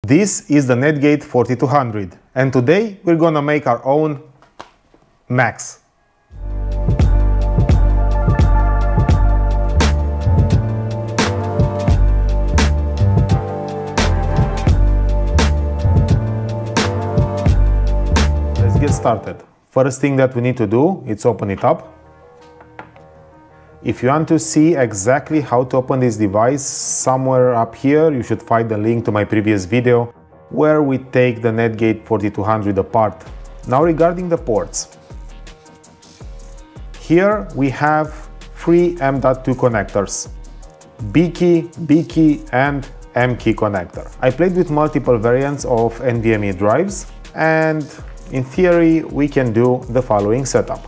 This is the Netgate 4200, and today we're gonna make our own Macs. Let's get started. First thing that we need to do is open it up. If you want to see exactly how to open this device, somewhere up here you should find the link to my previous video where we take the Netgate 4200 apart. Now regarding the ports. Here we have three M.2 connectors, B key, B key and M key connector. I played with multiple variants of NVMe drives, and in theory we can do the following setup.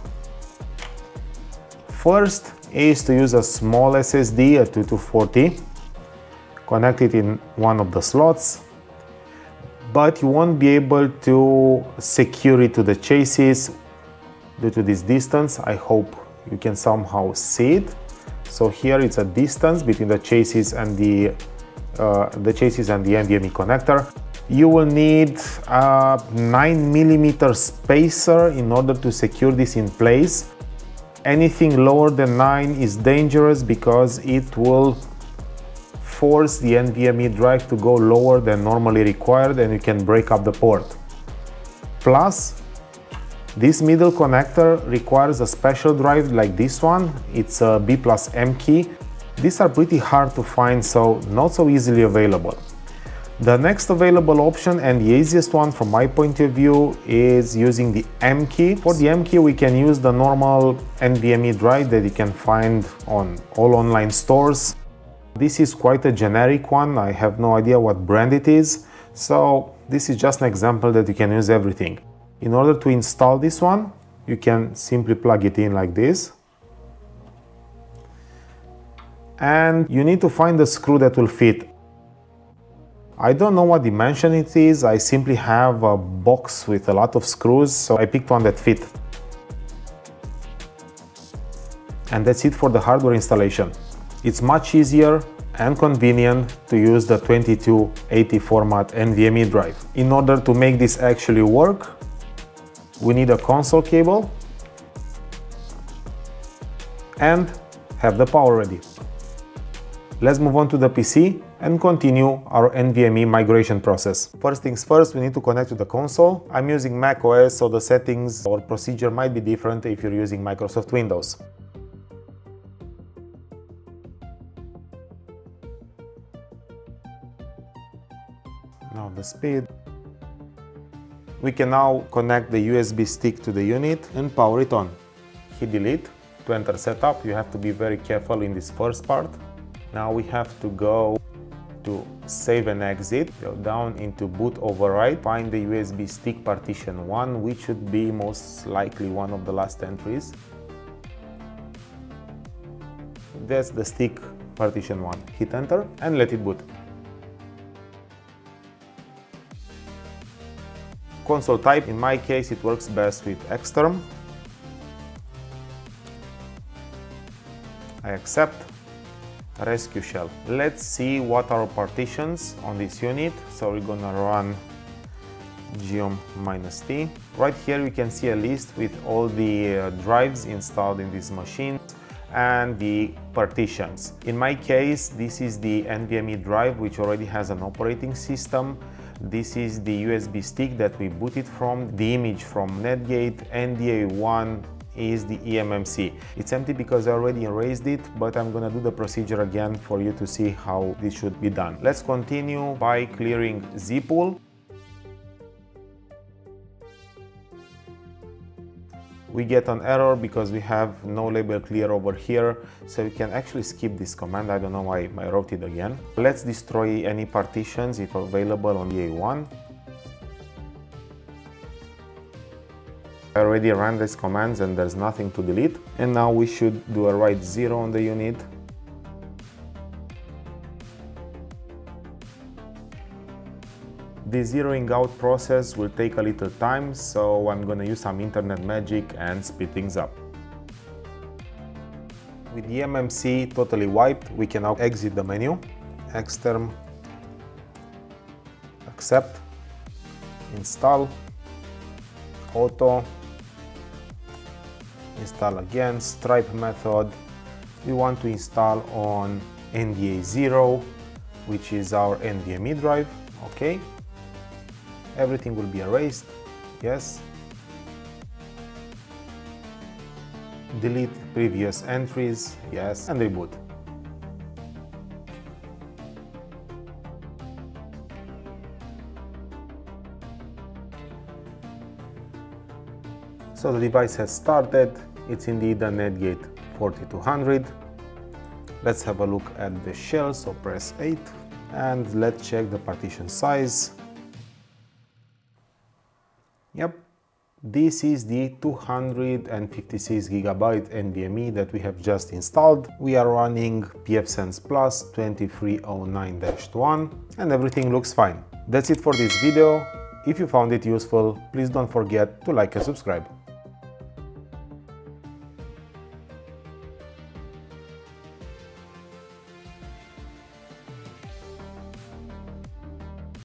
First is to use a small SSD, a 2240, connect it in one of the slots, but you won't be able to secure it to the chassis due to this distance. I hope you can somehow see it. So here it's a distance between the chassis and the NVMe connector. You will need a 9mm spacer in order to secure this in place. Anything lower than 9 is dangerous because it will force the NVMe drive to go lower than normally required and you can break up the port. Plus, this middle connector requires a special drive like this one. It's a B+M key. These are pretty hard to find, so not so easily available. The next available option, and the easiest one from my point of view, is using the M key. For the M key we can use the normal NVMe drive that you can find on all online stores. This is quite a generic one, I have no idea what brand it is, so this is just an example that you can use everything. In order to install this one, you can simply plug it in like this. And you need to find the screw that will fit. I don't know what dimension it is, I simply have a box with a lot of screws, so I picked one that fit. And that's it for the hardware installation. It's much easier and convenient to use the 2280 format NVMe drive. In order to make this actually work, we need a console cable and have the power ready. Let's move on to the PC and continue our NVMe migration process. First things first, we need to connect to the console. I'm using Mac OS, so the settings or procedure might be different if you're using Microsoft Windows. Now the speed. We can now connect the USB stick to the unit and power it on. Hit delete to enter setup. You have to be very careful in this first part. Now we have to go to save and exit, go down into boot override, find the USB stick partition 1, which should be most likely one of the last entries. That's the stick partition 1. Hit enter and let it boot. Console type, in my case it works best with Xterm. I accept. Rescue shell. Let's see what are partitions on this unit. So we're gonna run geom -t. Right here we can see a list with all the drives installed in this machine and the partitions. In my case, this is the NVMe drive, which already has an operating system. This is the USB stick that we booted from, the image from Netgate, and the A1 is the eMMC. It's empty because I already erased it, but I'm gonna do the procedure again for you to see how this should be done. Let's continue by clearing zpool. We get an error because we have no label clear over here, so we can actually skip this command. I don't know why I wrote it again. Let's destroy any partitions if available on the A1. I already ran these commands and there's nothing to delete. And now we should do a write 0 on the unit. The zeroing out process will take a little time, so I'm gonna use some internet magic and speed things up. With the eMMC totally wiped, we can now exit the menu, Xterm, accept, install, auto, install again, stripe method. We want to install on NDA 0, which is our NVMe drive. Okay, everything will be erased, yes. Delete previous entries, yes, and reboot. So the device has started. It's indeed a Netgate 4200. Let's have a look at the shell, so press 8 and let's check the partition size. Yep, this is the 256 GB NVMe that we have just installed. We are running pfSense Plus 2309-1 and everything looks fine. That's it for this video. If you found it useful, please don't forget to like and subscribe.